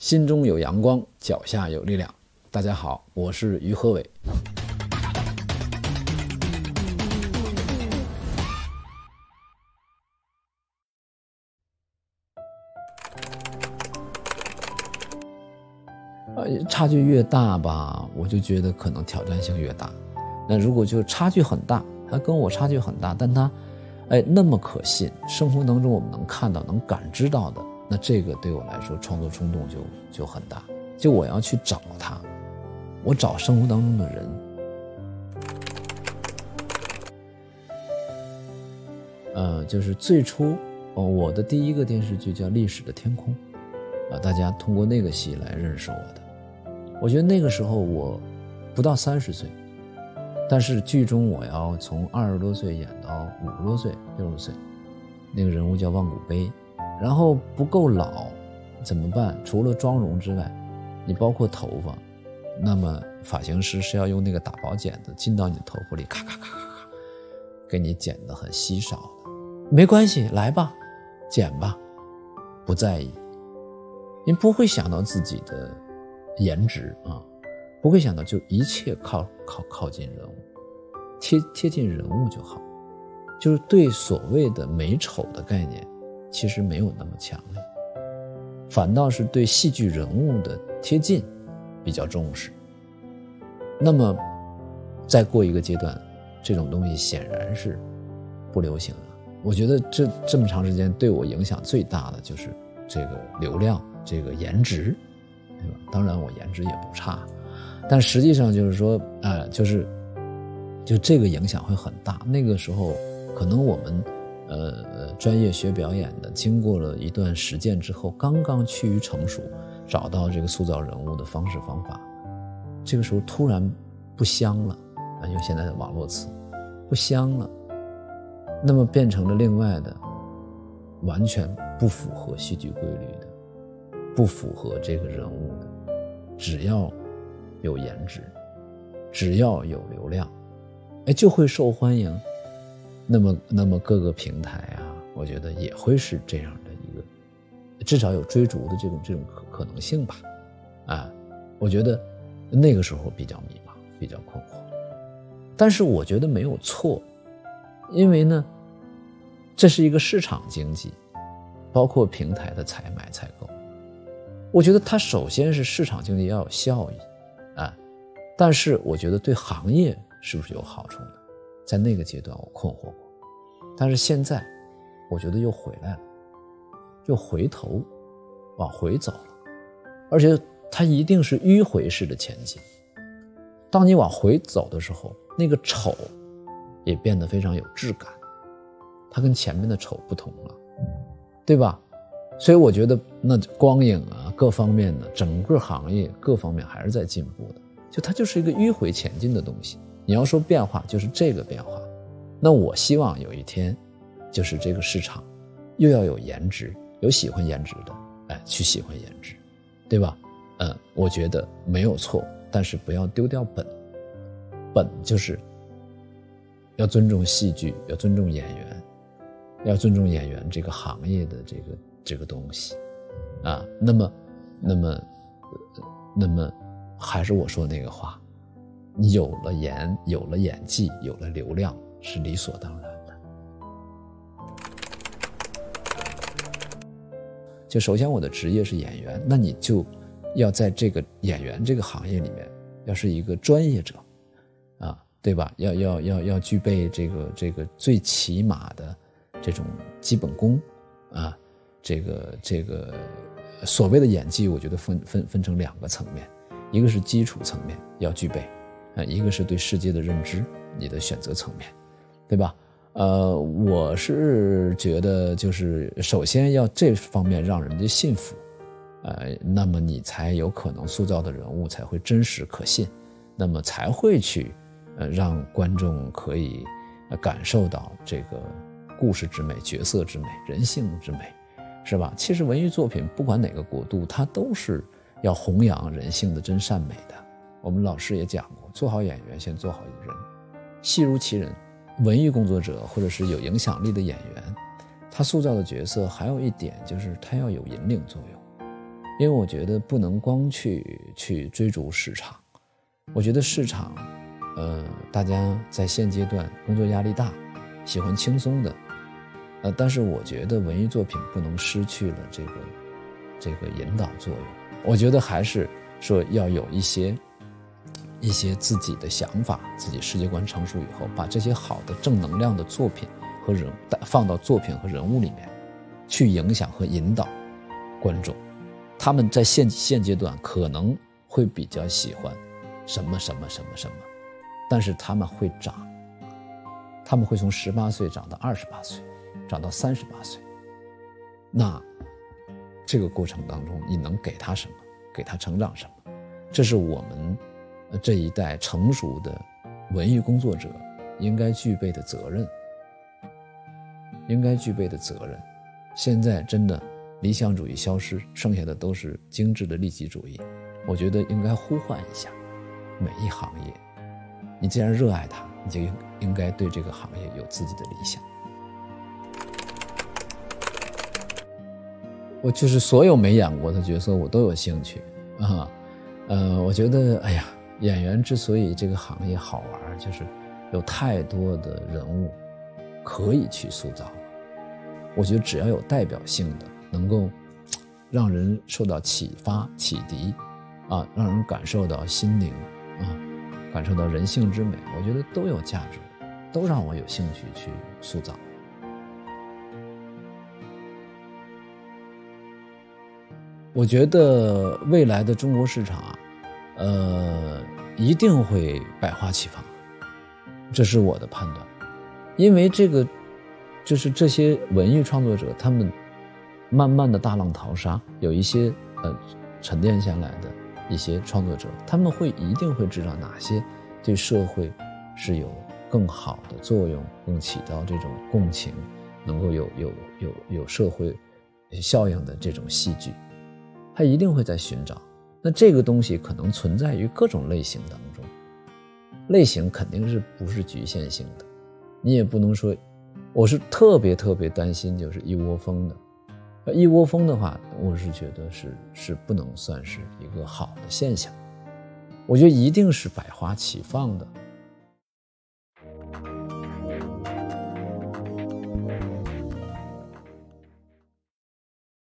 心中有阳光，脚下有力量。大家好，我是于和伟。差距越大吧，我就觉得可能挑战性越大。那如果就差距很大，他跟我差距很大，但他那么可信，生活当中我们能看到、能感知到的，那这个对我来说创作冲动就很大。就我要去找他，我找生活当中的人。就是最初我的第一个电视剧叫《历史的天空》，大家通过那个戏来认识我的。我觉得那个时候我不到30岁，但是剧中我要从20多岁演到50多岁、60岁，那个人物叫万古碑，然后不够老怎么办？除了妆容之外，你包括头发，那么发型师是要用那个打薄剪子进到你的头发里，咔咔咔咔咔，给你剪得很稀少的。没关系，来吧，剪吧，不在意。你不会想到自己的颜值啊，不会想到就一切靠近人物，贴近人物就好。就是对所谓的美丑的概念其实没有那么强烈，反倒是对戏剧人物的贴近比较重视。那么再过一个阶段，这种东西显然是不流行了。我觉得这么长时间对我影响最大的就是这个流量，这个颜值，对吧？当然我颜值也不差，但实际上就是说就这个影响会很大。那个时候可能我们专业学表演的，经过了一段实践之后，刚刚趋于成熟，找到这个塑造人物的方式方法，这个时候突然不香了，用现在的网络词，不香了，那么变成了另外的完全不符合戏剧规律的，不符合这个人物的，只要有颜值，只要有流量，就会受欢迎。那么各个平台啊，我觉得也会是这样的一个，至少有追逐的这种可能性吧。我觉得那个时候比较迷茫，比较困惑。但是我觉得没有错，因为呢，这是一个市场经济，包括平台的采买采购。我觉得它首先是市场经济要有效益，但是我觉得对行业是不是有好处呢？在那个阶段我困惑过，但是现在我觉得又回来了，又回头往回走了，而且它一定是迂回式的前进。当你往回走的时候，那个丑也变得非常有质感，它跟前面的丑不同了，对吧？所以我觉得那光影啊，各方面的整个行业各方面还是在进步的，就它就是一个迂回前进的东西。你要说变化，就是这个变化。那我希望有一天，就是这个市场又要有颜值，有喜欢颜值的，去喜欢颜值，对吧？我觉得没有错，但是不要丢掉本就是要尊重戏剧，要尊重演员，要尊重演员这个行业的这个东西啊。那么还是我说那个话，你有了演技，有了流量，是理所当然的。就首先我的职业是演员，那你就要在这个演员这个行业里面要是一个专业者对吧？要具备这个最起码的这种基本功这个所谓的演技，我觉得分成2个层面，一个是基础层面要具备，一个是对世界的认知，你的选择层面，对吧？我是觉得就是首先要这方面让人家信服，那么你才有可能塑造的人物才会真实可信，那么才会去让观众可以感受到这个故事之美、角色之美、人性之美，是吧？其实文艺作品不管哪个国度，它都是要弘扬人性的真善美的。我们老师也讲过，做好演员先做好人，戏如其人。文艺工作者或者是有影响力的演员，他塑造的角色还有一点就是他要有引领作用。 因为我觉得不能光去追逐市场。我觉得市场，大家在现阶段工作压力大，喜欢轻松的，但是我觉得文艺作品不能失去了这个引导作用。我觉得还是说要有一些自己的想法，自己世界观成熟以后，把这些好的正能量的作品和人放到作品和人物里面，去影响和引导观众。他们在现阶段可能会比较喜欢什么什么什么什么，但是他们会长，他们会从18岁长到28岁，长到38岁。那这个过程当中，你能给他什么？给他成长什么？这是我们这一代成熟的文艺工作者应该具备的责任，现在真的理想主义消失，剩下的都是精致的利己主义。我觉得应该呼唤一下每一行业，你既然热爱它，你就应该对这个行业有自己的理想。我就是所有没演过的角色我都有兴趣啊。我觉得哎呀，演员之所以这个行业好玩，就是有太多的人物可以去塑造。我觉得只要有代表性的，能够让人受到启发启迪啊，让人感受到心灵啊，感受到人性之美，我觉得都有价值，都让我有兴趣去塑造。我觉得未来的中国市场一定会百花齐放，这是我的判断。因为这个就是这些文艺创作者，他们慢慢的大浪淘沙，有一些沉淀下来的一些创作者，他们一定会知道哪些对社会是有更好的作用，更起到这种共情，能够有社会效应的这种戏剧，他一定会在寻找。那这个东西可能存在于各种类型当中，类型肯定是不是局限性的，你也不能说。我是特别担心就是一窝蜂的，一窝蜂的话，我是觉得是不能算是一个好的现象。我觉得一定是百花齐放的，